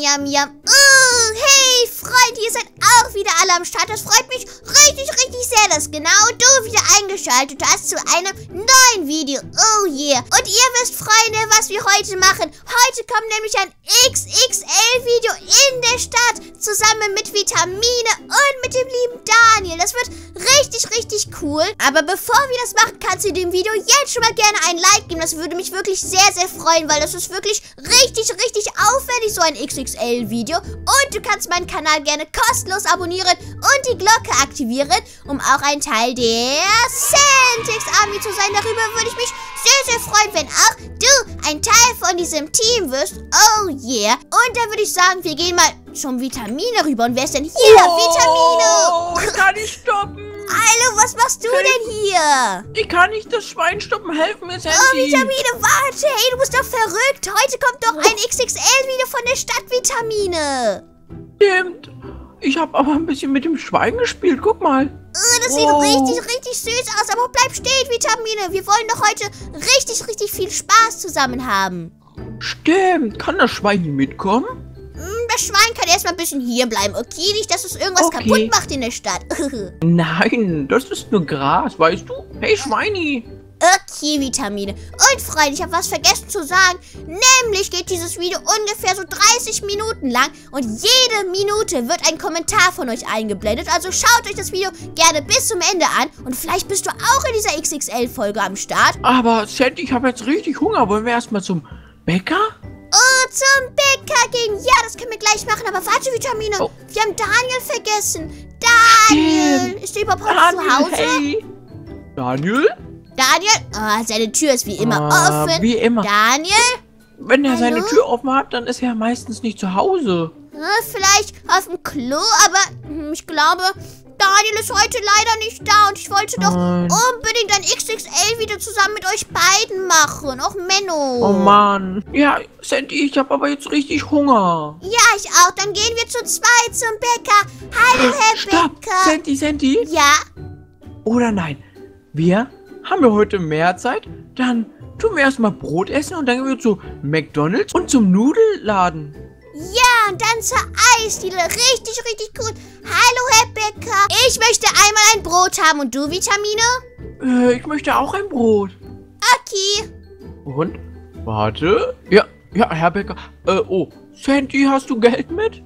yum, yum. Hey, Freunde, ihr seid auch wieder alle am Start. Das freut mich richtig, richtig sehr, dass genau du wieder eingeschaltet hast zu einem neuen Video. Oh yeah. Und ihr wisst, Freunde, was wir heute machen. Heute kommt nämlich ein XXL-Video in der Stadt zusammen mit Vitamine und mit dem lieben Daniel. Das wird richtig, richtig cool. Aber bevor wir das machen, kannst du dem Video jetzt schon mal gerne ein Like geben. Das würde mich wirklich sehr, sehr freuen, weil das ist wirklich richtig, richtig aufwendig, so ein XXL-Video. Und du kannst meinen Kanal gerne kostenlos abonnieren und die Glocke aktivieren, um auch ein Teil der Sandtex Army zu sein. Darüber würde ich mich sehr, sehr freuen, wenn auch du ein Teil von diesem Team wirst. Oh yeah. Und dann würde ich sagen, wir gehen mal zum Vitamine rüber. Und wer ist denn hier? Oh, Vitamine! ich kann nicht stoppen. Hallo, was machst du denn hier? Ich kann nicht das Schwein stoppen. Helf mir, Sandy. Oh, Vitamine, warte. Hey, du bist doch verrückt. Heute kommt doch ein XXL-Video von der Stadt Vitamine. Stimmt. Ich habe aber ein bisschen mit dem Schwein gespielt. Guck mal. Das sieht richtig, richtig süß aus. Aber bleib stehen, Vitamine. Wir wollen doch heute richtig, richtig viel Spaß zusammen haben. Stimmt. Kann das Schwein nicht mitkommen? Das Schwein kann erstmal ein bisschen hier bleiben, okay? Nicht, dass es irgendwas kaputt macht in der Stadt. Nein, das ist nur Gras, weißt du? Hey, Schweini. Okay, Vitamine. Und Freunde, ich habe was vergessen zu sagen. Nämlich geht dieses Video ungefähr so 30 Minuten lang. Und jede Minute wird ein Kommentar von euch eingeblendet. Also schaut euch das Video gerne bis zum Ende an. Und vielleicht bist du auch in dieser XXL-Folge am Start. Aber Sandy, ich habe jetzt richtig Hunger. Wollen wir erstmal zum Bäcker? Oh, zum Bäcker gehen. Ja, das können wir gleich machen. Aber warte, Vitamine. Oh. Wir haben Daniel vergessen. Daniel. Stimmt. Ist der überhaupt heute zu Hause? Hey. Daniel? Daniel? Oh, seine Tür ist wie immer offen. Wie immer. Daniel? Wenn er seine Tür offen hat, dann ist er meistens nicht zu Hause. Vielleicht auf dem Klo, aber ich glaube, Daniel ist heute leider nicht da. Und ich wollte doch unbedingt ein XXL-Video zusammen mit euch beiden machen. Och, Menno. Oh, Mann. Ja, Sandy, ich habe aber jetzt richtig Hunger. Ja, ich auch. Dann gehen wir zu zweit zum Bäcker. Hallo, Herr Stopp. Bäcker. Sandy? Ja? Oder nein? Haben wir heute mehr Zeit? Dann tun wir erstmal Brot essen und dann gehen wir zu McDonald's und zum Nudelladen. Ja, und dann zur Eisdiele. Richtig, richtig cool. Hallo, Herr Bäcker. Ich möchte einmal ein Brot haben. Und du, Vitamine? Ich möchte auch ein Brot. Okay. Und? Warte. Ja, Herr Bäcker. Oh, Sandy, hast du Geld mit?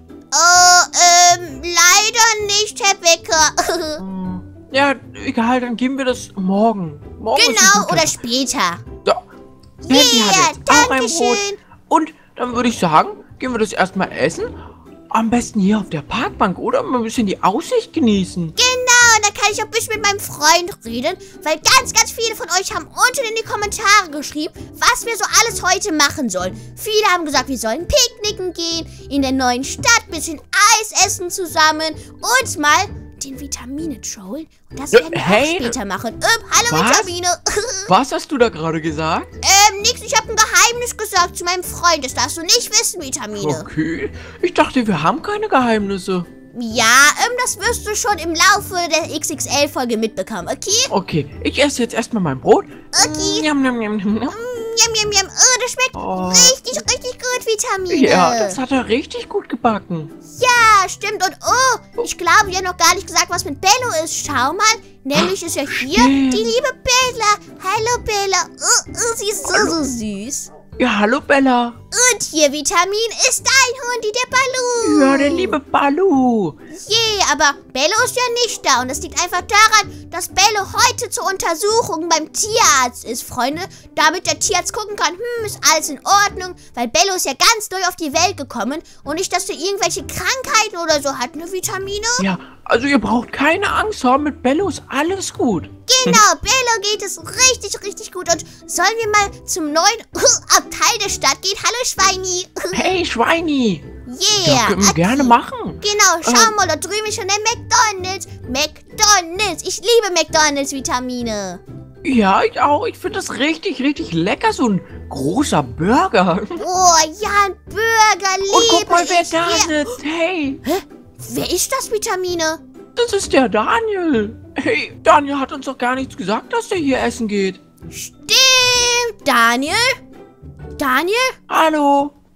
Leider nicht, Herr Bäcker. Ja, egal, dann geben wir das morgen. Genau, oder später. Da. Sandy hat jetzt auch ein Brot. Schön. Und dann würde ich sagen, gehen wir das erstmal essen. Am besten hier auf der Parkbank, oder? Mal ein bisschen die Aussicht genießen. Genau, und da kann ich auch ein bisschen mit meinem Freund reden, weil ganz, ganz viele von euch haben unten in die Kommentare geschrieben, was wir so alles heute machen sollen. Viele haben gesagt, wir sollen picknicken gehen, in der neuen Stadt, ein bisschen Eis essen zusammen und mal den Vitamine trollen. Und das werden wir auch später machen. Hallo, was? Vitamine. Was hast du da gerade gesagt? Nix, ich habe ein Geheimnis gesagt zu meinem Freund. Das darfst du nicht wissen, Vitamine. Okay, ich dachte, wir haben keine Geheimnisse. Ja, das wirst du schon im Laufe der XXL-Folge mitbekommen, okay? Okay, ich esse jetzt erstmal mein Brot. Okay. Njam, njam, njam, njam. Yum, yum, yum. Oh, das schmeckt richtig, richtig gut, Vitamine. Ja, das hat er richtig gut gebacken. Ja, stimmt. Und ich glaube, wir haben noch gar nicht gesagt, was mit Bello ist. Schau mal, nämlich ist ja hier die liebe Bella. Hallo, Bella. Sie ist so süß. Ja, hallo, Bella. Und hier, Vitamin, ist dein Hundi, der Balu. Ja, der liebe Balu. Yeah, aber Bello ist ja nicht da. Und das liegt einfach daran, dass Bello heute zur Untersuchung beim Tierarzt ist, Freunde. Damit der Tierarzt gucken kann, ist alles in Ordnung. Weil Bello ist ja ganz neu auf die Welt gekommen. Und nicht, dass er irgendwelche Krankheiten oder so hat, ne, Vitamine? Ja, also ihr braucht keine Angst haben. Mit Bello ist alles gut. Genau, Bello geht es richtig, richtig gut. Und sollen wir mal zum neuen Abteil der Stadt gehen? Hallo, Schweini. Hey, Schweini. Yeah. Das können wir gerne machen. Genau, schau mal, da drüben ist schon der McDonald's. McDonald's. Ich liebe McDonald's, Vitamine. Ja, ich auch. Ich finde das richtig, richtig lecker. So ein großer Burger. Oh, ja, ein Burger, liebe. Und guck mal, wer ich. da sitzt. Hey. Hä? Wer ist das, Vitamine? Das ist der Daniel. Hey, Daniel hat uns doch gar nichts gesagt, dass der hier essen geht. Stimmt. Daniel? Daniel? Hallo. Daniel?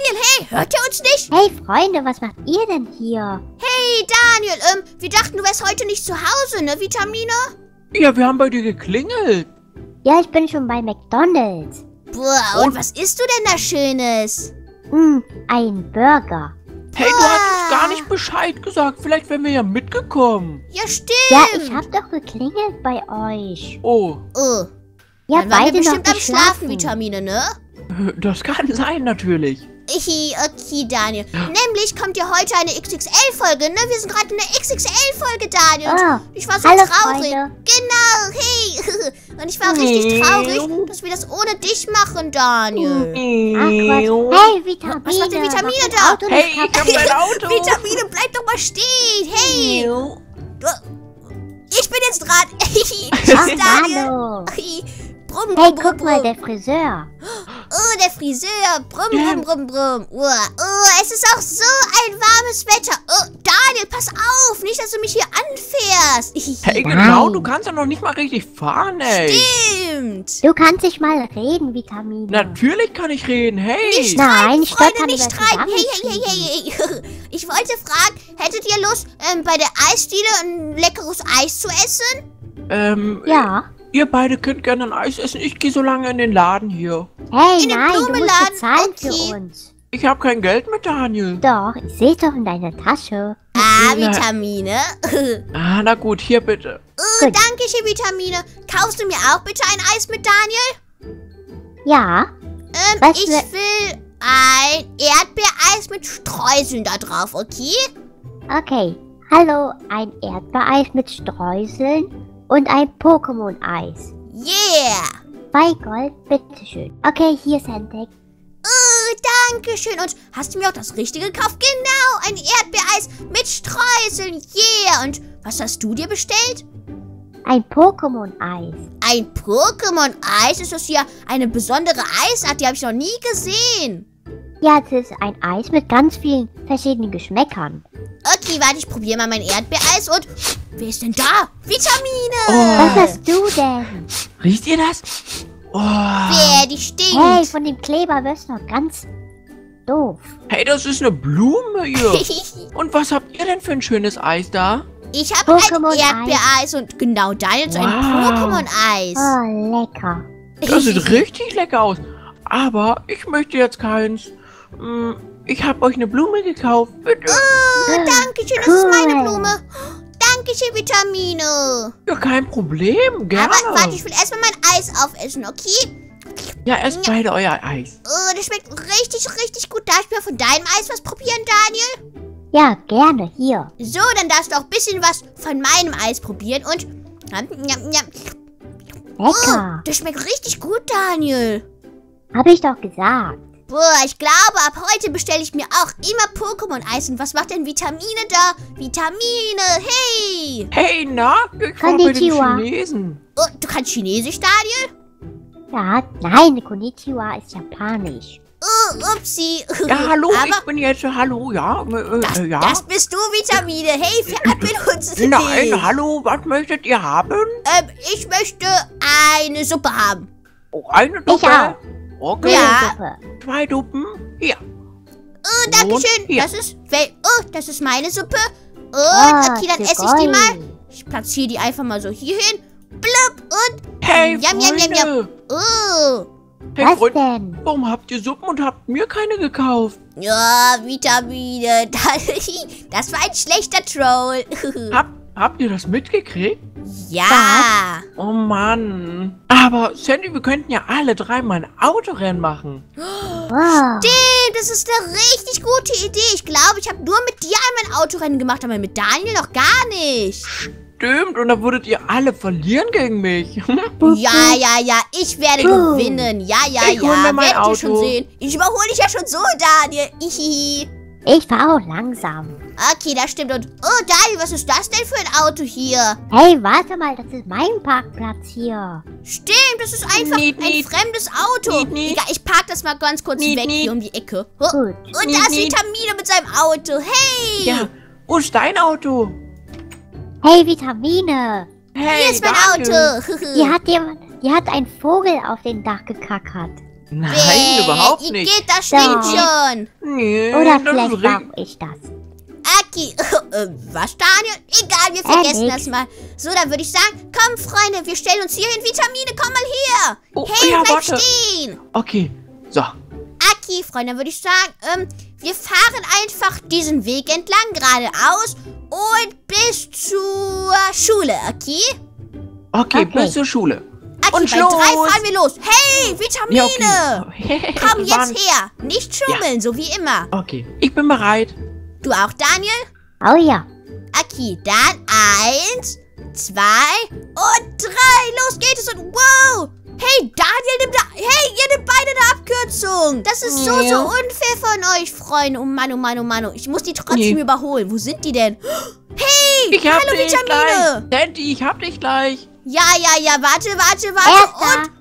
Daniel, hey, hört ihr uns nicht? Hey Freunde, was macht ihr denn hier? Hey, Daniel, wir dachten, du wärst heute nicht zu Hause, ne, Vitamine? Ja, wir haben bei dir geklingelt. Ja, ich bin schon bei McDonald's. Boah, und was isst du denn da Schönes? Ein Burger. Hey, du hast uns gar nicht Bescheid gesagt. Vielleicht wären wir ja mitgekommen. Ja, stimmt. Ja, ich hab doch geklingelt bei euch. Oh, Oh, Ja, dann waren wir beide noch bestimmt am Schlafen, geschlafen. Vitamine, ne? das kann sein natürlich. Okay, Daniel. Nämlich kommt ja heute eine XXL-Folge, ne? Wir sind gerade in der XXL-Folge, Daniel. Ah, Und ich war so hallo, traurig. Freunde. Genau, hey. Und ich war richtig traurig, dass wir das ohne dich machen, Daniel. Ach was. Hey, Vitamine. Was macht denn Vitamine mach da? das Auto Hey, nicht ich hab kaputt. dein Auto. Vitamine, bleib doch mal stehen. Hey. Ich bin jetzt dran. Tschüss, Ach, Daniel. hallo. Brumm, Hey, brumm, guck brumm, mal, brumm. der Friseur. Oh, der Friseur. Brumm, brumm, brumm, brumm. Oh, es ist auch so ein warmes Wetter. Oh, Daniel, pass auf. Nicht, dass du mich hier anfährst. Hey, genau, Nein. du kannst ja noch nicht mal richtig fahren, ey. Stimmt. Du kannst nicht mal reden, Vitamine. Natürlich kann ich reden, hey. Nicht Nein, streiten, stottern Freunde, nicht über streiten. Hey. Ich wollte fragen, hättet ihr Lust, bei der Eisdiele ein leckeres Eis zu essen? Ja. Ihr beide könnt gerne ein Eis essen. Ich gehe so lange in den Laden hier. Hey, In den nein, du musst Blumenladen? bezahlen Okay. für uns. Ich habe kein Geld mit Daniel. Doch, ich sehe doch in deiner Tasche. Ah, Na. Vitamine. Ah, na gut, hier bitte. Oh, Gut. danke schön, Vitamine. Kaufst du mir auch bitte ein Eis mit Daniel? Ja. Was Ich für- will ein Erdbeereis mit Streuseln da drauf, okay? Okay. Hallo, ein Erdbeereis mit Streuseln und ein Pokémon-Eis. Yeah. 2 Gold, bitteschön. Okay, hier ist ein Deck. Oh, danke schön. Und hast du mir auch das Richtige gekauft? Genau, ein Erdbeereis mit Streuseln. Yeah. Und was hast du dir bestellt? Ein Pokémon-Eis. Ein Pokémon-Eis? Ist das hier eine besondere Eisart? Die habe ich noch nie gesehen. Ja, es ist ein Eis mit ganz vielen verschiedenen Geschmäckern. Okay, warte, ich probiere mal mein Erdbeereis und... Wer ist denn da? Vitamine! Was hast du denn? Riecht ihr das? Oh. Wer, die stinkt. Hey, von dem Kleber wirst du noch ganz doof. Hey, das ist eine Blume hier. Und was habt ihr denn für ein schönes Eis da? Ich habe ein Pokémon-Eis. Erdbeereis und genau Daniel so ein Wow. Pokémon-Eis. Oh, lecker. Das sieht richtig lecker aus. Aber ich möchte jetzt keins. Ich habe euch eine Blume gekauft. Bitte. Oh, danke schön, das ist meine Cool. Blume. Danke schön, Vitamine. Ja, kein Problem. Gerne. Aber warte, ich will erstmal mein Eis aufessen, okay? Ja, esst beide euer Eis. Oh, das schmeckt richtig, richtig gut. Darf ich mal von deinem Eis was probieren, Daniel? Ja, gerne, hier. So, dann darfst du auch ein bisschen was von meinem Eis probieren und... Oh, Lecker. das schmeckt richtig gut, Daniel. Hab ich doch gesagt. Boah, ich glaube, ab heute bestelle ich mir auch immer Pokémon-Eis. Und was macht denn Vitamine da? Vitamine, hey! Hey, na? Ich war bei den Konnichiwa. Chinesen. Oh, du kannst Chinesisch, Daniel? Ja, nein, Konnichiwa ist japanisch. Oh, upsi. Ja, hallo, Aber ich bin jetzt. Hallo, ja. Ja. das bist du, Vitamine. Hey, verabschied uns nicht. Nein, hallo, was möchtet ihr haben? Ich möchte eine Suppe haben. Oh, eine Ich Duppe. auch. Okay, Ja. Suppe. 2 Duppen. Hier. Oh, danke schön. Und hier. Das ist meine Suppe. Und okay, dann für esse ich die Gold. mal. Ich platziere die einfach mal so hier hin. Blub und... Hey, Yum, yum, yum, Freunde. Oh. Hey, Was Freunde, denn? warum habt ihr Suppen und habt mir keine gekauft? Ja, Vitamine. Das war ein schlechter Troll. Habt ihr das mitgekriegt? Ja. Oh Mann. Aber Sandy, wir könnten ja alle 3 mal ein Autorennen machen. Wow. Stimmt, das ist eine richtig gute Idee. Ich glaube, ich habe nur mit dir einmal ein Autorennen gemacht, aber mit Daniel noch gar nicht. Stimmt, und da würdet ihr alle verlieren gegen mich. Ja, ich werde gewinnen. Ja, Ich hol mir mein werdet ihr schon Auto. sehen. Ich überhole dich ja schon so, Daniel. Ihihi. Ich fahre auch langsam. Okay, das stimmt. Und, oh, Daniel, was ist das denn für ein Auto hier? Hey, warte mal, das ist mein Parkplatz hier. Stimmt, das ist einfach Niet, ein niet. fremdes Auto. Niet, niet. Egal, ich park das mal ganz kurz Niet, weg niet. hier um die Ecke. Oh, Gut. und Niet, da ist niet. Vitamine mit seinem Auto. Hey! Ja, wo ist dein Auto? Hey, Vitamine. Hey, Hier ist mein Daniel. Auto. Hier hat ein Vogel auf den Dach gekackert. Nein, überhaupt Ihr nicht. geht, das stinkt Doch. schon. Nee, Oder das ist vielleicht richtig. war ich das. Aki, was, Daniel? Egal, wir vergessen nix. das mal. So, dann würde ich sagen, komm, Freunde, wir stellen uns hier hin. Vitamine, komm mal her. Oh, Hey, ja, bleib warte. stehen. Okay, so. Aki, Freunde, dann würde ich sagen, wir fahren einfach diesen Weg entlang, geradeaus und bis zur Schule, okay? Okay, Okay. bis zur Schule. Aki, Und bei los. 3 fahren wir los. Hey, Vitamine. Ja, okay. Komm Wir waren- jetzt her. Nicht schummeln, so wie immer. Okay, ich bin bereit. Du auch, Daniel? Oh ja. Okay, dann 1, 2 und 3. Los geht es und wow. Hey, Daniel nimmt ihr nimmt beide eine Abkürzung. Das ist so Ja. unfair von euch, Freunde. Oh Mann, oh Mann, oh Mann. Ich muss die trotzdem Nee. überholen. Wo sind die denn? Hey, Ich hab hallo dich Vitamine. gleich. Sandy, ich hab dich gleich. Ja, warte. Erster. Und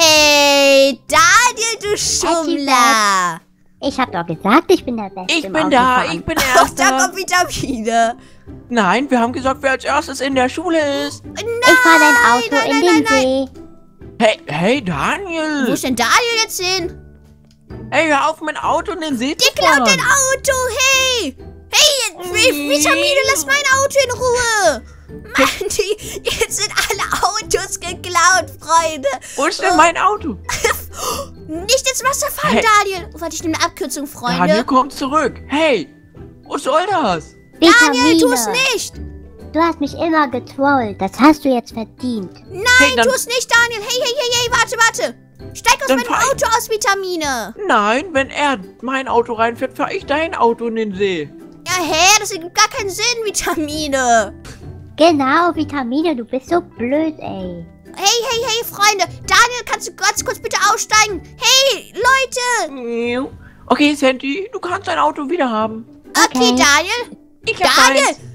hey, Daniel, du Schummler. Ich hab doch gesagt, ich bin der Beste Ich im bin da, Autofahren. ich bin Ach, da Erster. kommt Vitamine. Nein, wir haben gesagt, wer als erstes in der Schule ist. Ich fahr dein Auto in den See. Hey, Wo Daniel. ist denn Daniel jetzt hin? Hey, hör auf, mein Auto in den See zu Der klaut fahren. dein Auto, hey! Hey, Vitamine, lass mein Auto in Ruhe! Mann, jetzt sind alle Autos geklaut, Freunde! Wo ist denn mein Auto? Nicht ins Wasser fallen, Hey. Daniel! Oh, warte, ich nehme eine Abkürzung, Freunde. Daniel kommt zurück. Hey, was soll das? Daniel, tu es Vitamine. nicht! Du hast mich immer getrollt. Das hast du jetzt verdient. Nein, Hey, dann- tu es nicht, Daniel! Hey, warte! Steig aus Dann meinem fahr ich- Auto aus, Vitamine! Nein, wenn er mein Auto reinfährt, fahre ich dein Auto in den See. Ja, hä? Das ergibt gar keinen Sinn, Vitamine! Genau, Vitamine, du bist so blöd, ey. Hey, Freunde! Daniel, kannst du ganz kurz bitte aussteigen? Hey, Leute! Okay, Sandy, du kannst dein Auto wieder haben. Okay, Okay. Daniel! Ich hab Daniel! deins.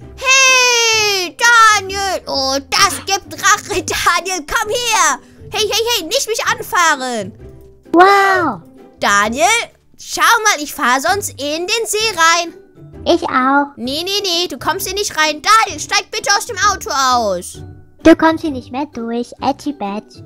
Hey, Daniel! Oh, das gibt Rache, Daniel! Komm her! Hey, nicht mich anfahren! Wow. Daniel, schau mal, ich fahre sonst in den See rein. Ich auch. Nee, du kommst hier nicht rein. Daniel, steig bitte aus dem Auto aus. Du kommst hier nicht mehr durch. Edgy Badge.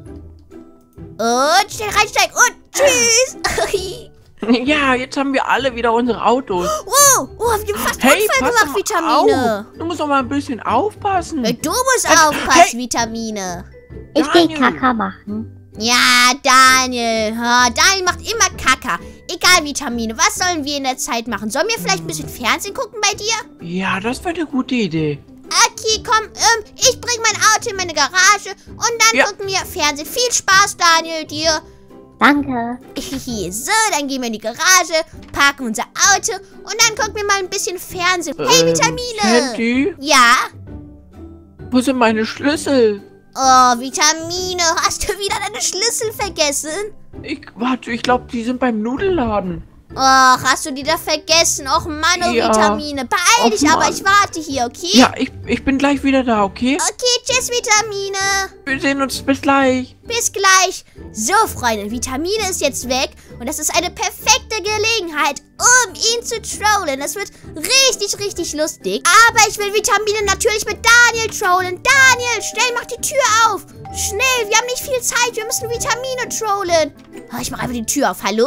Und schnell reinsteigen und tschüss! Ja, jetzt haben wir alle wieder unsere Autos. Wow, wir haben fast Hey, Unfall pass gemacht, doch mal Vitamine. auf. Du musst doch mal ein bisschen aufpassen. Du musst Hey, aufpassen, Vitamine. Ich geh Daniel. Kaka machen. Ja, Daniel. Daniel macht immer Kaka. Egal, Vitamine. Was sollen wir in der Zeit machen? Sollen wir vielleicht ein bisschen Fernsehen gucken bei dir? Ja, das wäre eine gute Idee. Okay, komm, ich bring mein Auto in meine Garage und dann Ja. gucken wir Fernsehen. Viel Spaß, Daniel, dir. Danke. So, dann gehen wir in die Garage, parken unser Auto und dann gucken wir mal ein bisschen Fernsehen. Hey, Vitamine. Sandy, Ja? wo sind meine Schlüssel? Oh, Vitamine, hast du wieder deine Schlüssel vergessen? Warte, ich glaube, die sind beim Nudelladen. Och, hast du die da vergessen? Och, Mann, oh, Ja. Vitamine. Beeil Och, dich aber, Mann. ich warte hier, okay? Ja, ich bin gleich wieder da, okay? Okay, tschüss, Vitamine. Wir sehen uns bis gleich. Bis gleich. So, Freunde, Vitamine ist jetzt weg und das ist eine perfekte Gelegenheit, um ihn zu trollen. Das wird richtig lustig. Aber ich will Vitamine natürlich mit Daniel trollen. Daniel, schnell, mach die Tür auf. Schnell, wir haben nicht viel Zeit. Wir müssen Vitamine trollen. Ich mache einfach die Tür auf. Hallo?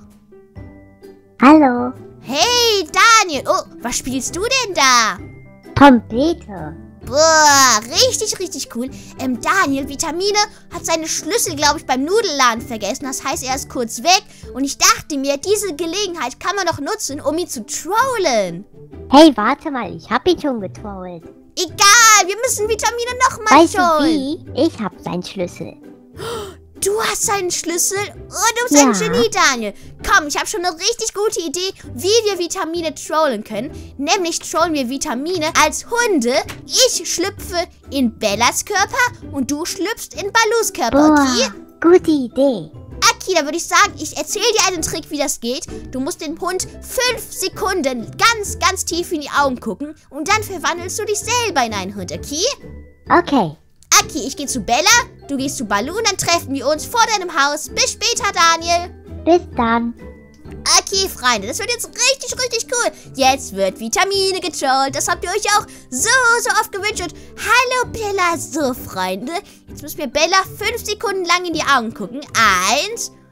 Hallo. Hey, Daniel. Oh, was spielst du denn da? Trompete. Boah, richtig cool. Daniel, Vitamine hat seine Schlüssel, glaube ich, beim Nudelladen vergessen. Das heißt, er ist kurz weg. Und ich dachte mir, diese Gelegenheit kann man doch nutzen, um ihn zu trollen. Hey, warte mal, ich hab ihn schon getrollt. Egal, wir müssen Vitamine nochmal Weißt du trollen. wie? Ich hab seinen Schlüssel. Du hast seinen Schlüssel? Oh, du bist ein Ja. Genie, Daniel. Komm, ich habe schon eine richtig gute Idee, wie wir Vitamine trollen können. Nämlich trollen wir Vitamine als Hunde. Ich schlüpfe in Bellas Körper und du schlüpfst in Balus Körper, okay? Boah, gute Idee. Okay, da würde ich sagen, ich erzähle dir einen Trick, wie das geht. Du musst den Hund 5 Sekunden ganz tief in die Augen gucken und dann verwandelst du dich selber in einen Hund, okay? Okay. Okay, ich gehe zu Bella, du gehst zu Balu und dann treffen wir uns vor deinem Haus. Bis später, Daniel. Bis dann. Okay, Freunde, das wird jetzt richtig cool. Jetzt wird Vitamine getrollt. Das habt ihr euch auch so oft gewünscht. Und hallo, Bella. So, Freunde, jetzt müssen wir Bella 5 Sekunden lang in die Augen gucken. 1,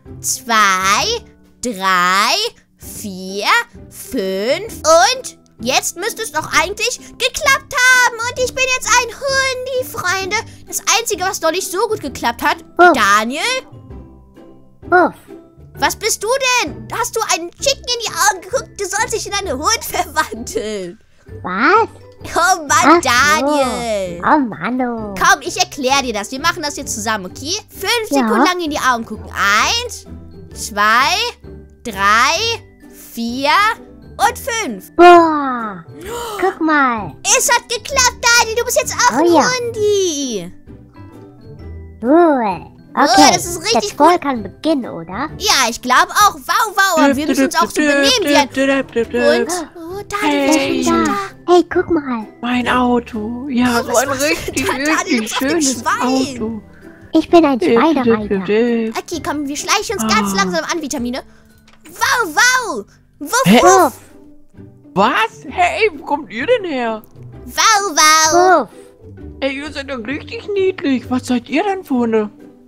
2, 3, 4, 5 und jetzt müsste es doch eigentlich geklappt haben. Und ich bin jetzt ein Hundi, Freunde. Das Einzige, was noch nicht so gut geklappt hat. Daniel? Wuff. Was bist du denn? Hast du einen Chicken in die Augen geguckt? Du sollst dich in einen Hund verwandeln. Was? Oh Mann, Ach so. Daniel. Oh Mann. Komm, ich erkläre dir das. Wir machen das jetzt zusammen, okay? 5 Ja. Sekunden lang in die Augen gucken. 1, 2, 3, 4 und 5. Boah. Guck mal. Es hat geklappt, Daniel. Du bist jetzt auch Oh ein ja. Hundi. Cool. Okay, das ist richtig das Spiel kann beginnen, oder? Ja, ich glaube auch. Wow, wow. Aber wir müssen uns auch so benehmen wie ein Hund. Oh, Daniel, Ich wir bin sind schon da. da. Hey, guck mal. Mein Auto. Ja, Oh, so was ein machst du richtig, da, Daniel? Du richtig bist ein schönes Schwein. Auto. Ich bin ein Schweinereiter. Okay, komm, wir schleichen uns ganz langsam an, Vitamine. Wow, wow. Wuff, Hä? wuff. Wuff. Was? Hey, wo kommt ihr denn her? Wow, wow. Wuff. Ey, ihr seid doch richtig niedlich. Was seid ihr denn für Hunde?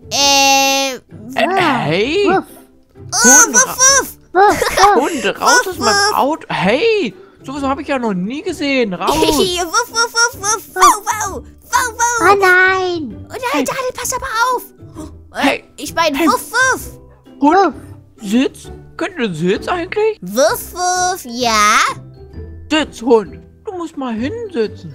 Hey, Wuff. Oh, wuff, wuff. Wuff. Wuff. Hunde, raus aus meinem Auto. Hey, sowas habe ich ja noch nie gesehen. Raus. Wuff, wuff, wuff, wuff. Wow, wow. Wow, wow. Oh nein. Oh nein, Daniel, pass aber auf. Hey. Ich meine, Hey. wuff, wuff. Hund, Sitz? Könnt ihr Sitz eigentlich? Wuff, wuff, ja. Sitz, Hund. Du musst mal hinsitzen.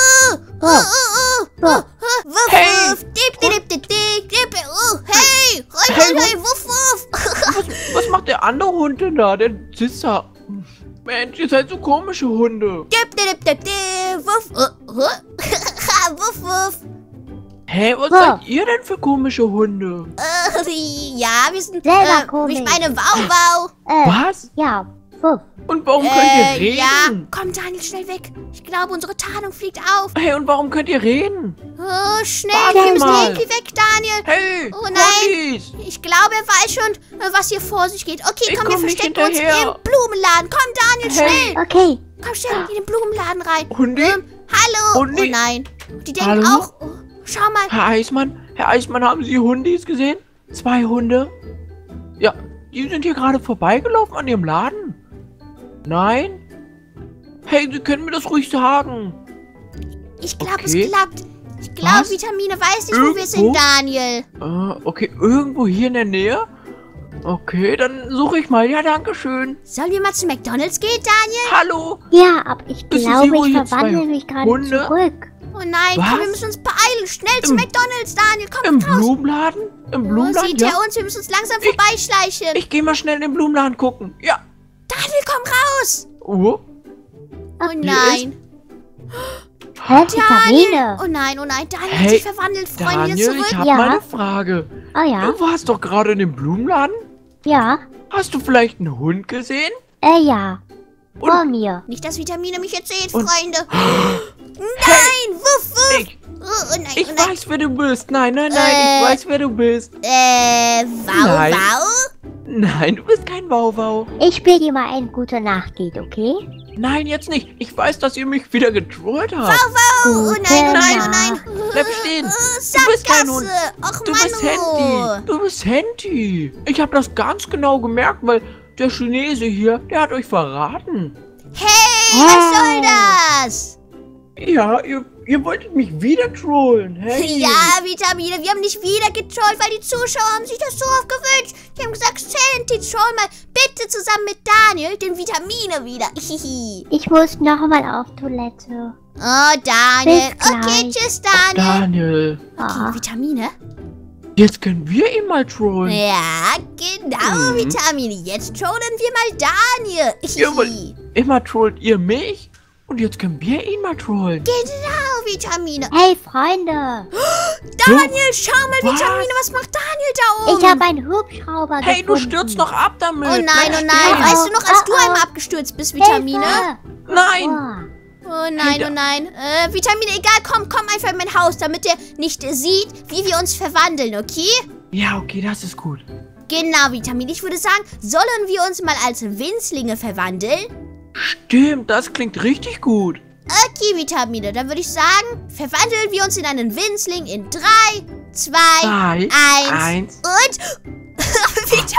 Wuff, Hey. wuff. Dip, dip, dip, dip, dip. Hey, Hey, hey, wuff, wuff. Was macht der andere Hund denn da? Der sitzt da. Mensch, ihr seid so komische Hunde. Dip, dip, dip, dip. Wuff, wuff, wuff. Hä, was Ja. seid ihr denn für komische Hunde? Ja, wir sind, Selber komisch. ich meine, wow, wow. Was? Ja. Wuff. Und warum könnt ihr reden? Ja, komm, Daniel, schnell weg. Ich glaube, unsere Tarnung fliegt auf. Hey, und warum könnt ihr reden? Oh, schnell, Warte wir müssen mal. irgendwie weg, Daniel. Hey, Oh nein. Condis. Ich glaube, er weiß schon, was hier vor sich geht. Okay, Ich komm, wir komm nicht verstecken uns hinterher. im Blumenladen. Komm, Daniel, Hey. schnell. Okay. Komm schnell in den Blumenladen rein. Hundi? Hallo. Hundi? Oh nein. Die denken Hallo? auch, oh, schau mal. Herr Eismann, haben Sie Hundis gesehen? 2 Hunde? Ja, die sind hier gerade vorbeigelaufen an Ihrem Laden. Nein? Hey, Sie können mir das ruhig sagen. Ich glaube, Okay. es klappt. Ich glaube, Was? Vitamine weiß nicht, wo wir sind, Irgendwo? Daniel. Okay, irgendwo hier in der Nähe? Okay, dann suche ich mal. Ja, danke schön. Sollen wir mal zu McDonald's gehen, Daniel? Hallo? Ja, aber ich Wissen Sie, glaube, wo ich hier 2 verwandle mich gerade Hunde? zurück. Oh nein, Was? komm, wir müssen uns beeilen. Schnell zu Im- McDonald's, Daniel. Komm Im raus. Blumenladen? Im Oh, Blumenladen? sieht Ja. er uns? Wir müssen uns langsam vorbeischleichen. Ich gehe mal schnell in den Blumenladen gucken. Ja. Daniel, komm raus. Oh. Oh Hier nein. Hä, Vitamine. Oh nein, Daniel hat Hey, sich verwandelt, Freunde, Daniel, wieder zurück. ich habe Ja. mal eine Frage. Oh ja. Du warst doch gerade in dem Blumenladen? Ja. Hast du vielleicht einen Hund gesehen? Ja. Vor mir. Nicht, dass Vitamine mich jetzt sehen, Und- Freunde. Nein, wuff, wuff. Ich, Oh nein, ich oh nein. weiß, wer du bist. Nein, ich weiß, wer du bist. Wow, Nein. wow. Nein, du bist kein Wauwau. Ich spiele dir mal ein gute Nachtlied, okay? Nein, jetzt nicht. Ich weiß, dass ihr mich wieder getrollt habt. Oh Gute nein, oh Nacht. nein. Bleib stehen. Du bist kein Hund. Ach, Du bist Manu. Handy. Du bist Handy. Ich habe das ganz genau gemerkt, weil der Chinese hier, der hat euch verraten. Hey, was soll das? Ja, ihr wolltet mich wieder trollen. Hey. Ja, Vitamine, wir haben nicht wieder getrollt, weil die Zuschauer haben sich das so oft gewünscht. Die haben gesagt, Sandy, troll mal bitte zusammen mit Daniel den Vitamine wieder. Ich muss nochmal auf Toilette. Oh, Daniel. Bis Okay, gleich. tschüss, Daniel. Daniel, Ah. Vitamine? jetzt können wir ihn mal trollen. Ja, genau, Vitamine. Jetzt trollen wir mal Daniel. Jawohl. Immer trollt ihr mich und jetzt können wir ihn mal trollen. Genau, Vitamine. Hey, Freunde. Daniel, schau mal, Was? Vitamine, was macht Daniel da oben? Ich habe einen Hubschrauber Hey, du gefunden. stürzt doch ab damit. Oh nein, Bleib oh nein. stehen. Weißt du noch, als du Oh, oh. einmal abgestürzt bist, Vitamine? Hilfe. Nein. Oh. Oh nein, oh nein. Vitamine, egal, komm einfach in mein Haus, damit er nicht sieht, wie wir uns verwandeln, okay? Ja, okay, das ist gut. Genau, Vitamine. Ich würde sagen, sollen wir uns mal als Winzlinge verwandeln? Stimmt, das klingt richtig gut. Okay, Vitamine, dann würde ich sagen, verwandeln wir uns in einen Winzling in 3, 2, 3, 1 1. und... Vitamine!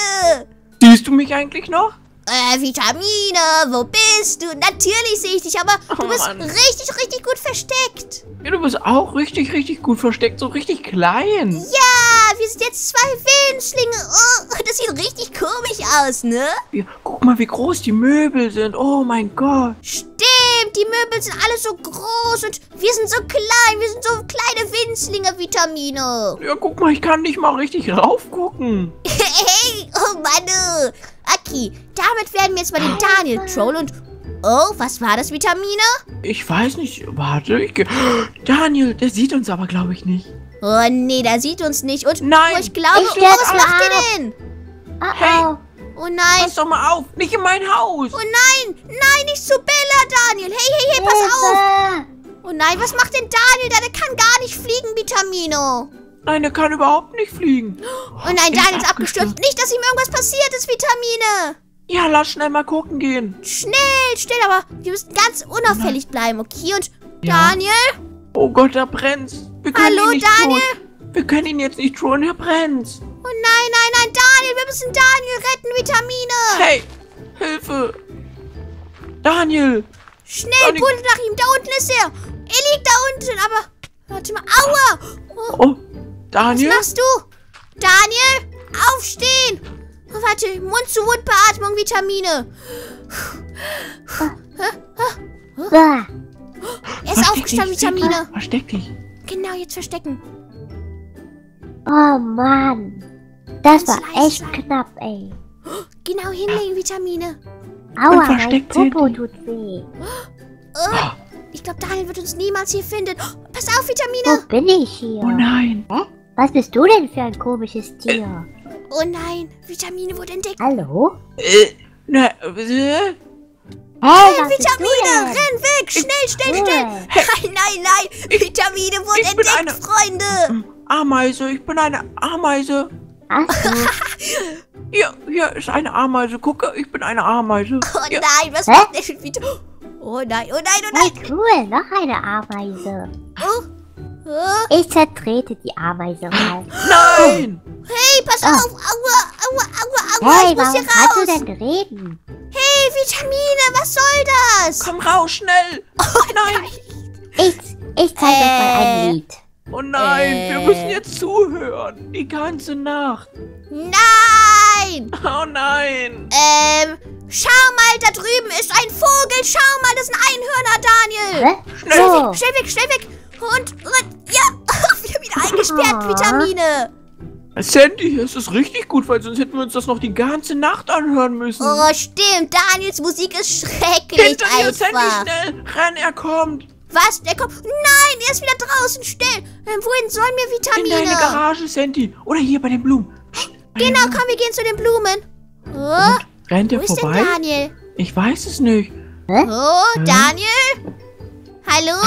Vitamine. Siehst du mich eigentlich noch? Vitamine, wo bist du? Natürlich sehe ich dich, aber du bist Mann. richtig gut versteckt. Ja, du bist auch richtig gut versteckt, so richtig klein. Ja, wir sind jetzt 2 Winzlinge. Oh, das sieht richtig komisch aus, ne? Ja, guck mal, wie groß die Möbel sind. Oh mein Gott. Stimmt, die Möbel sind alle so groß und wir sind so klein. Wir sind so kleine Winzlinge, Vitamine. Ja, guck mal, ich kann nicht mal richtig raufgucken. Hey, oh Mann. Okay, damit werden wir jetzt mal den Daniel trollen und... Oh, was war das, Vitamine? Ich weiß nicht. Warte, Daniel, der sieht uns aber, glaube ich, nicht. Oh nee, der sieht uns nicht. Und Nein. oh, ich glaube, Ich oh, werd was macht ihr ab. denn? Oh, Oh nein. Pass doch mal auf, nicht in mein Haus. Oh nein, nein, nicht zu Bella, Daniel. Hey, pass auf. Hilfe! Oh nein, was macht denn Daniel da? Der kann gar nicht fliegen, Vitamino. Nein, der kann überhaupt nicht fliegen. Oh nein, Daniel ist abgestürzt. Nicht, dass ihm irgendwas passiert ist, Vitamine. Ja, lass schnell mal gucken gehen. Schnell, aber wir müssen ganz unauffällig bleiben, okay? Und Ja. Daniel? Oh Gott, da brennt's. Wir können Hallo, ihn nicht Daniel? trollen. Wir können ihn jetzt nicht trollen, er brennt. Oh nein, Daniel, wir müssen Daniel retten, Vitamine. Hey, Hilfe. Daniel. Schnell, Daniel. buddelt nach ihm. Da unten ist er. Er liegt da unten, aber... Warte mal, aua. Oh, Oh, was Daniel. machst du? Daniel, aufstehen. Oh, warte, Mund-zu-Mund-Beatmung, Vitamine. Bah. Er ist aufgestanden, Vitamine. Versteck dich. Genau, jetzt verstecken. Oh Mann. Das Ganz war leise echt sein. knapp, ey. Genau hinlegen, Vitamine. Aua, mein versteckt Popo hinten. tut weh. Oh, ich glaube, Daniel wird uns niemals hier finden. Oh, pass auf, Wo Vitamine. bin ich hier? Oh nein. Was bist du denn für ein komisches Tier? Oh nein, Vitamine wurde entdeckt. Hallo? Ne, Hey, Hey, was bist du Vitamine, denn? renn weg. Schnell. Cool. Nein. Vitamine wurde Ich bin entdeckt, Freunde. Ameise, ich bin eine Ameise. Ach so. Hier ist eine Ameise. Gucke, ich bin eine Ameise. Oh Ja. nein, was Hä? macht der schon wieder? Oh nein. Hey, cool, noch eine Ameise. Oh. Ich zertrete die Ameise mal. Nein! Hey, pass auf. Aua. Hey, Ich muss warum hier kannst du raus. denn reden? Hey, Vitamine, was soll das? Komm raus, schnell! Oh Nein! Ich zeig euch mal ein Lied. Oh nein, wir müssen jetzt zuhören. Die ganze Nacht. Nein. Oh nein! Schau mal, da drüben ist ein Vogel. Schau mal, das sind Einhörner, Daniel. Hä? So. Schnell weg. Und ja, wieder eingesperrt, Vitamine. Sandy, es ist richtig gut, weil sonst hätten wir uns das noch die ganze Nacht anhören müssen. Oh, stimmt. Daniels Musik ist schrecklich Hinter dir, Sandy, einfach. schnell! Renn, er kommt! Was? Der kommt. Nein, er ist wieder draußen. Schnell. Wohin sollen wir, In Vitamine? deine Garage, Sandy. Oder hier bei den Blumen. Bei den Genau, Blumen. komm, wir gehen zu den Blumen. Oh, Rennt wo er ist denn vorbei? Daniel? Ich weiß es nicht. Oh, Daniel? Hallo?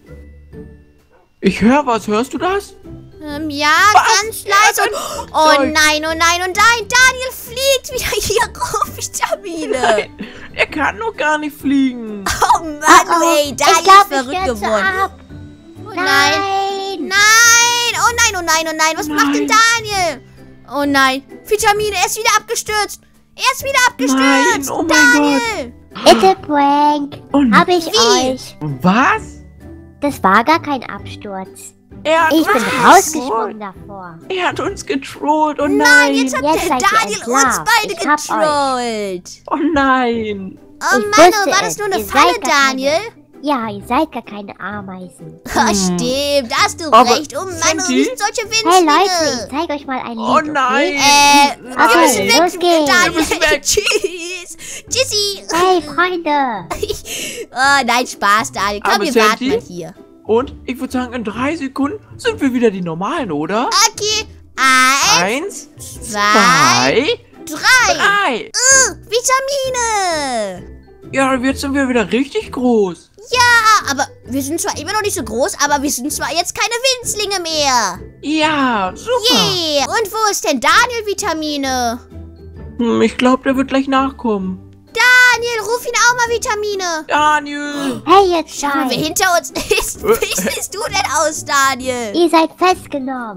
Ich höre was. Hörst du das? Ja, Was? ganz leise. Ja, Und, oh Zeug. nein. Daniel fliegt wieder hier rum, Vitamine. Nein, er kann noch gar nicht fliegen. Oh Mann, ey, ich Daniel glaub, ist verrückt ich stürze geworden. ab. Oh nein. Oh nein. Was macht denn Daniel? Oh nein. Vitamine, er ist wieder abgestürzt. Nein, oh mein Daniel. It's a prank. Und Hab ich Wie? euch. was? Das war gar kein Absturz. Er hat Ich bin uns getrollt. rausgesprungen davor. Er hat uns getrollt. Oh Nein, nein. jetzt hat Jetzt der seid ihr Daniel uns entlarvt. beide Ich hab getrollt. Oh nein. Oh Ich Mann, wusste war das es. nur eine Ihr seid Falle, gar keine- Daniel? Ja, ihr seid gar keine Ameisen. Oh, stimmt, da hast du Aber, recht. Oh Mann, Sandy? wir sind solche Hey Winzlinge. Leute, ich zeig euch mal ein Lied. Oh nein. Wir Okay, müssen weg, los geht's. Daniel. Wir müssen weg. Tschüss. Tschüssi. Okay? Hey Freunde. Oh, nein, Spaß, Daniel. Komm, Aber wir Sandy? warten mal hier. Und ich würde sagen, in 3 Sekunden sind wir wieder die Normalen, oder? Okay, 1, 1, 2, 2, 3. 3. Vitamine. Ja, jetzt sind wir wieder richtig groß. Ja, aber wir sind zwar immer noch nicht so groß, aber wir sind zwar jetzt keine Winzlinge mehr. Ja, super. Yeah. Und wo ist denn Daniel, Vitamine? Ich glaube, der wird gleich nachkommen. Daniel, ruf ihn auch mal, Vitamine. Daniel. Hey jetzt Schau mal, wer zwei. hinter uns ist. Wie siehst du denn aus, Daniel? Ihr seid festgenommen.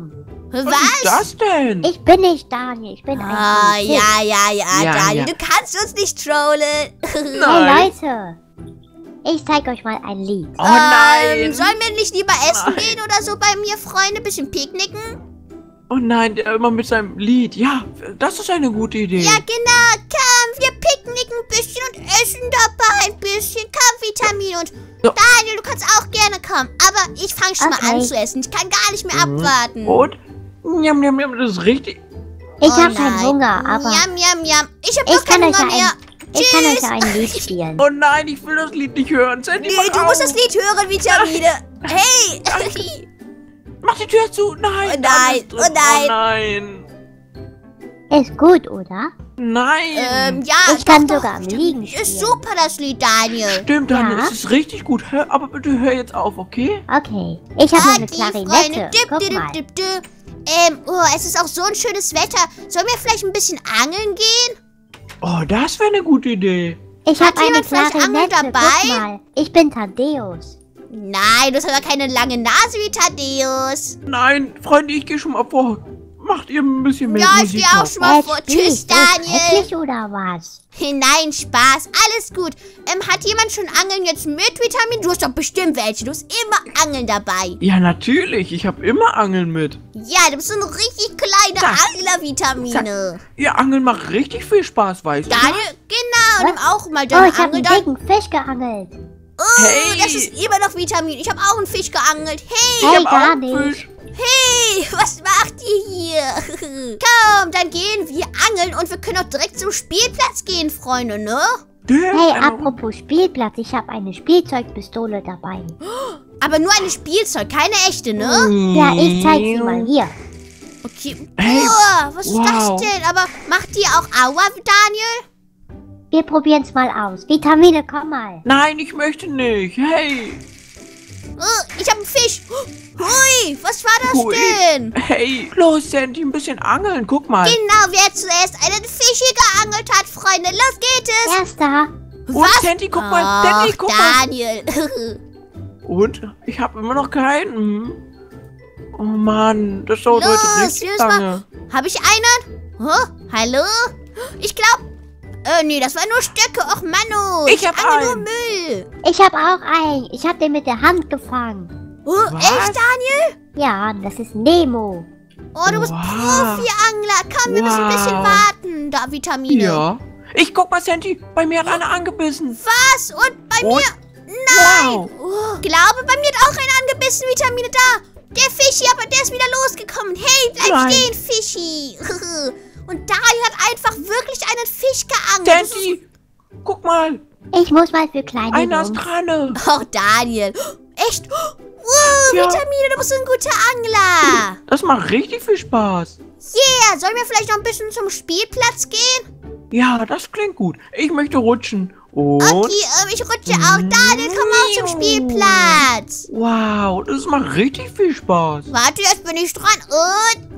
Was ist das denn? Ich bin nicht Daniel, ich bin ein Polizist. Ja, Daniel, ja. du kannst uns nicht trollen. Hey Leute, ich zeig euch mal ein Lied. Oh nein. Sollen wir nicht lieber essen Nein. gehen oder so bei mir, Freunde? Bisschen picknicken? Oh nein, der immer mit seinem Lied. Ja, das ist eine gute Idee. Ja, genau. Komm, wir picknicken ein bisschen und essen dabei ein bisschen. Komm, Vitamin und Ja. Daniel, du kannst auch gerne kommen. Aber ich fange schon mal an Okay. zu essen. Ich kann gar nicht mehr abwarten. Und? Njam, njam, njam, das ist richtig. Ich Oh hab nein. keinen Hunger, aber Yum, yum, yum. Ich hab ich doch keinen kann, euch Hunger ja mehr. ich kann euch Tschüss. ja ein Lied spielen. Oh nein, ich will das Lied nicht hören. Sandy, Nee, mach du auf. musst das Lied hören, Vitamine. Hey. Mach die Tür zu. Nein. Oh nein, da ist drin. oh nein. Oh nein. Ist gut, oder? Nein. Ja, Ich kann doch, sogar am Liegen Ist spielen. super, das Lied, Daniel. Stimmt, Daniel, Ja. es ist richtig gut. Aber bitte hör jetzt auf, okay? Okay, ich habe eine die Klarinette. Dip, Guck dip, mal. dip, dip. Es ist auch so ein schönes Wetter. Sollen wir vielleicht ein bisschen angeln gehen? Oh, das wäre eine gute Idee. Ich Hat habe eine jemand vielleicht Angel Klarinette. dabei? Guck mal, ich bin Thaddeus. Nein, du hast aber keine lange Nase wie Thaddeus. Nein, Freunde, ich gehe schon mal vor. Macht ihr ein bisschen mehr Ja, ich Musik gehe auch noch. schon mal vor. Tschüss, so Daniel. schrecklich oder was? Nein, Spaß. Alles gut. Hat jemand schon Angeln jetzt mit, Vitamin? Du hast doch bestimmt welche. Du hast immer Angeln dabei. Ja, natürlich. Ich habe immer Angeln mit. Ja, du bist so ein richtig kleiner Zack. Angler, Vitamine. Ihr Angeln macht richtig viel Spaß, weißt du? Daniel, genau. Nimm auch mal Oh, deine ich habe Angel. einen dicken Fisch geangelt. Oh, Hey. das ist immer noch Vitamin. Ich habe auch einen Fisch geangelt. Hey, Hey, Ich hab auch gar einen nicht. Fisch. hey, was macht ihr hier? Komm, dann gehen wir angeln und wir können auch direkt zum Spielplatz gehen, Freunde, ne? Hey, apropos Spielplatz, ich habe eine Spielzeugpistole dabei. Aber nur eine Spielzeug, keine echte, ne? Ja, ich zeig sie mal hier. Okay. Hey, Boah, was ist wow. das denn? Aber macht die auch Aua, Daniel? Wir probieren's mal aus. Vitamine, komm mal. Nein, ich möchte nicht. Hey. Ich habe einen Fisch. Hui, was war das Hui. denn? Hey. Los, Sandy, ein bisschen angeln. Guck mal. Genau, wer zuerst einen Fisch hier geangelt hat, Freunde. Los geht es. Erster. Und Sandy, guck mal. Sandy, guck mal. Daniel. Und? Ich habe immer noch keinen. Oh Mann, das dauert Los, heute richtig wir müssen mal- lange. Habe ich einen? Hallo? Ich glaube... nee, das war nur Stöcke. Och, Manu. Ich hab angel nur einen. Müll. Ich habe auch einen. Ich habe den mit der Hand gefangen. Oh, Was? echt, Daniel? Ja, das ist Nemo. Oh, du bist Wow. Profi-Angler. Komm, wir müssen ein bisschen Wow. warten. Da, Vitamine. Ja. Ich guck mal, Sandy. Bei mir hat einer angebissen. Was? Und bei Und? mir? Nein. Wow. Oh, glaube, bei mir hat auch einer angebissen. Vitamine da. Der Fischi, aber der ist wieder losgekommen. Hey, bleib Nein. stehen, Fischi. Und Daniel hat einfach wirklich einen Fisch geangelt. Das ist- Sandy, guck mal. Ich muss mal für kleine Einer ist Jungs. dran. Oh, Daniel. Echt? Wow, Ja. Vitamine, du bist ein guter Angler. Das macht richtig viel Spaß. Yeah, sollen wir vielleicht noch ein bisschen zum Spielplatz gehen? Ja, das klingt gut. Ich möchte rutschen. Und Okay, ich rutsche auch. Daniel, komm auch zum Spielplatz. wow, das macht richtig viel Spaß. Warte, jetzt bin ich dran. Und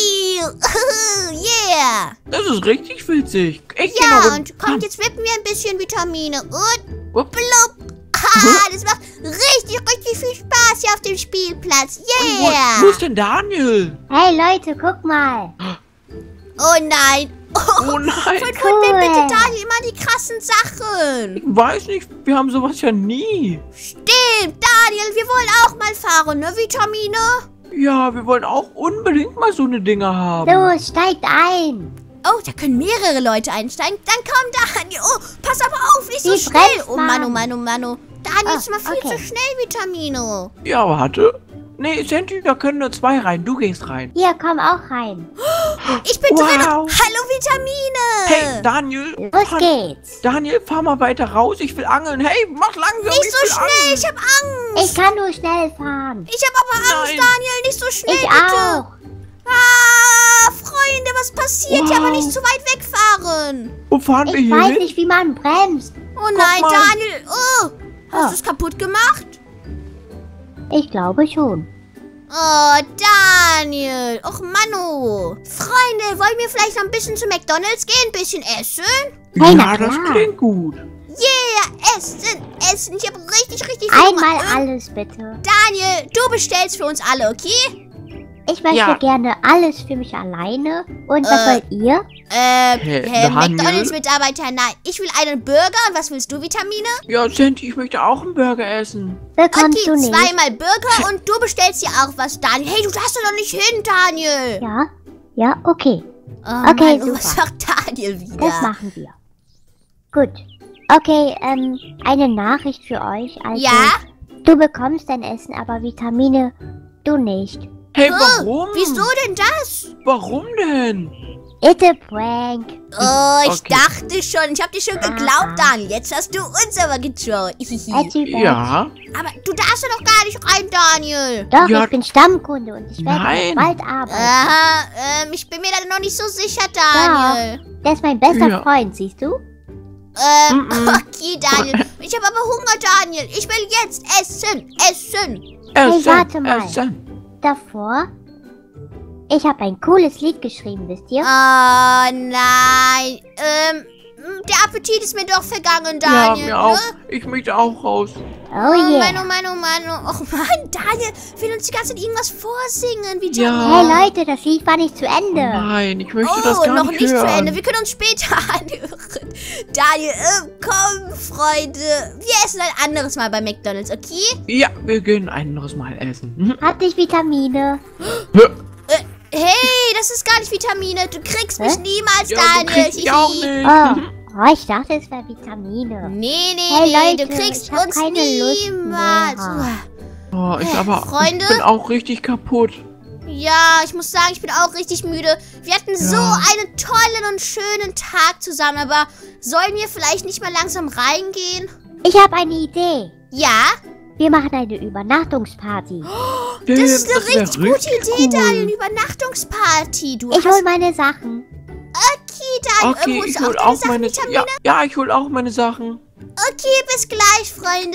yeah. Das ist richtig witzig. Ich geh Ja, noch und kommt, jetzt wippen wir ein bisschen Vitamine. Und Upp. blub. Ah, das macht richtig, richtig viel Spaß hier auf dem Spielplatz. Yeah. Wo ist denn Daniel? Hey Leute, guck mal. Oh nein. Oh nein, Von wem bitte Daniel immer die krassen Sachen? ich weiß nicht. Wir haben sowas ja nie. Stimmt, Daniel, wir wollen auch mal fahren, ne, Vitamine? Ja, wir wollen auch unbedingt mal so eine Dinger haben. Los, steigt ein. Oh, da können mehrere Leute einsteigen. Dann komm, Daniel. Oh, pass aber auf, nicht so Die schnell. Oh, Bremsmann. Mann, oh, Mann, oh, Mann. Oh. Daniel, Oh, ist mal viel okay. zu schnell, Vitamine. Ja, warte. Nee, Sandy, da können nur 2 rein. Du gehst rein. Hier, komm auch rein. Ich bin Wow. drin. Hallo, Vitamine. Hey, Daniel. Los fahr- geht's. Daniel, fahr mal weiter raus. Ich will angeln. Hey, mach langsam. Nicht ich so will schnell, angeln. ich hab Angst. Ich kann nur schnell fahren. Ich hab aber Angst, Nein. Daniel. Nicht so schnell, Ich bitte. auch. Ah, Freunde, was passiert? Wow. Ja, aber nicht zu weit wegfahren. Wo fahren wir Ich hier weiß hin? nicht, wie man bremst. Oh nein, mal. Daniel. Oh, hast Oh. du es kaputt gemacht? Ich glaube schon. Oh, Daniel. Och, Manu. Freunde, wollen wir vielleicht noch ein bisschen zu McDonald's gehen? Ein bisschen essen? Hey, Ja, na das klar. klingt gut. Yeah, essen, essen. Ich habe richtig, richtig viel Einmal Hunger. alles bitte. Daniel, du bestellst für uns alle, okay? Ich möchte Ja. gerne alles für mich alleine. Und was wollt ihr? Daniel? McDonalds-Mitarbeiter, nein. Ich will einen Burger. Und was willst du, Vitamine? Ja, Sandy, ich möchte auch einen Burger essen. Bekommst Okay, du nicht? 2-mal Burger und du bestellst dir auch was, Daniel. Hey, du darfst da doch nicht hin, Daniel. Ja? Ja, okay. Oh, Okay, Mann, was super. sagt Daniel wieder? Das machen wir. Gut. Okay, eine Nachricht für euch. Also, Ja? du bekommst dein Essen, aber Vitamine du nicht. Hey, warum? Wieso denn das? Warum denn? It's a prank. Oh, ich Okay. dachte schon. Ich hab dir schon geglaubt, Daniel. Jetzt hast du uns aber getroht. Ja. Aber du darfst ja doch gar nicht rein, Daniel. Doch, Ja. ich bin Stammkunde und ich werde Nein. bald arbeiten. Aha, ich bin mir da noch nicht so sicher, Daniel. Der ist mein bester Ja. Freund, siehst du? Okay, Daniel. Ich habe aber Hunger, Daniel. Ich will jetzt essen. Essen, warte mal. Essen. Davor, ich habe ein cooles Lied geschrieben, wisst ihr? Oh, nein. Der Appetit ist mir doch vergangen, Ja, Daniel. mir auch. Ne? Ich möchte auch raus. Oh Oh yeah. Mann, oh Mann, oh Mann. Oh Mann, Daniel will uns die ganze Zeit irgendwas vorsingen. Wie Ja. Hey Leute, das Lied war nicht zu Ende. Nein, ich möchte Oh, das gar noch nicht nicht hören. zu Ende. Wir können uns später anhören. Daniel, komm, Freunde. Wir essen ein anderes Mal bei McDonalds, okay? Ja, wir gehen ein anderes Mal essen. Mhm. Hat nicht Vitamine. Hey, das ist gar nicht Vitamine. Du kriegst mich Hä? niemals, Ja, du Daniel. kriegst mich auch nicht. Oh, ich dachte, es wäre Vitamine. Nee, Hey, Leute, du kriegst ich hab uns keine Lust niemals. mehr. Oh, ich Freunde? bin auch richtig kaputt. Ja, ich muss sagen, ich bin auch richtig müde. Wir hatten so einen tollen und schönen Tag zusammen, aber sollen wir vielleicht nicht mal langsam reingehen? Ich habe eine Idee. Ja? Wir machen eine Übernachtungsparty. Das ist eine wär richtig gute Idee, cool. Daniel. Eine Übernachtungsparty. Du Ich hol hast... meine Sachen. Okay, Daniel. Okay, holst ich du hol auch deine auch Sachen, meine Vitamine? ja, ich hol auch meine Sachen. Okay, bis gleich, Freunde.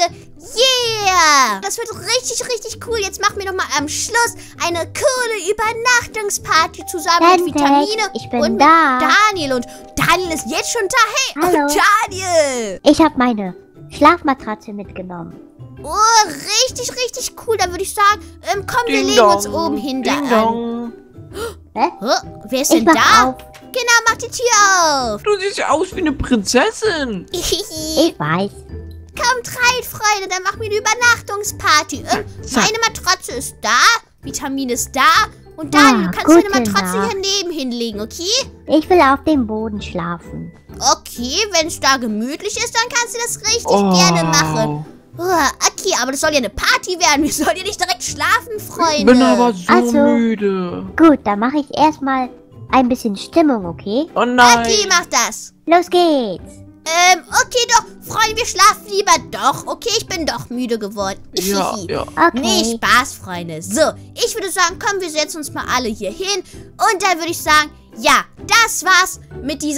Yeah! Das wird richtig, richtig cool. Jetzt machen wir nochmal am Schluss eine coole Übernachtungsparty zusammen mit Fantex, Vitamine ich bin und mit da. Daniel. Und Daniel ist jetzt schon da. Hey, Hallo. oh, Daniel! Ich habe meine Schlafmatratze mitgenommen. Oh, richtig, richtig cool. Dann würde ich sagen, komm, wir Ding legen uns dong, oben hin da Ding an. dong. Hä? Wer ist Ich denn mach da? auf. Genau, mach die Tür auf. Du siehst ja aus wie eine Prinzessin. Ich weiß. Kommt rein, Freunde, dann machen wir eine Übernachtungsparty. Meine Matratze ist da, Vitamin ist da und Daniel, du kannst deine gute Matratze Nacht. hier neben hinlegen, okay? Ich will auf dem Boden schlafen. Okay, wenn es da gemütlich ist, dann kannst du das richtig gerne machen. Okay, aber das soll ja eine Party werden. Wir sollen ja nicht direkt schlafen, Ich Freunde. bin aber so Also- müde. Gut, dann mache ich erstmal ein bisschen Stimmung, okay? Oh nein. Okay, mach das. Los geht's. Okay doch, Freunde, wir schlafen lieber doch. Okay, ich bin doch müde geworden. Ja, ja. Okay. Nee, Spaß, Freunde. So, ich würde sagen, komm, wir setzen uns mal alle hier hin. Und dann würde ich sagen, ja, das war's mit dieser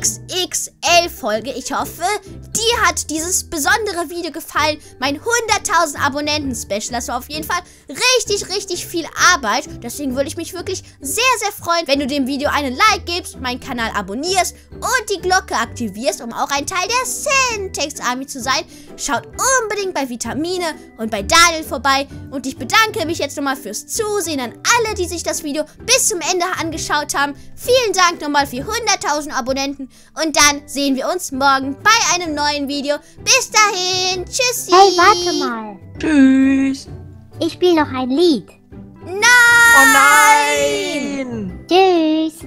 XXL-Folge. Ich hoffe, dir hat dieses besondere Video gefallen. Mein 100.000 Abonnenten-Special. Das war auf jeden Fall richtig, richtig viel Arbeit. Deswegen würde ich mich wirklich sehr, sehr freuen, wenn du dem Video einen Like gibst, meinen Kanal abonnierst und die Glocke aktivierst, um auch ein Teil der Sentex Army zu sein. Schaut unbedingt bei Vitamine und bei Daniel vorbei. Und ich bedanke mich jetzt nochmal fürs Zusehen an alle, die sich das Video bis zum Ende angeschaut haben. Vielen Dank nochmal für 100.000 Abonnenten. Und dann sehen wir uns morgen bei einem neuen Video. Bis dahin. Tschüssi. Hey, warte mal. Tschüss. Ich spiele noch ein Lied. Nein. Oh nein. Tschüss.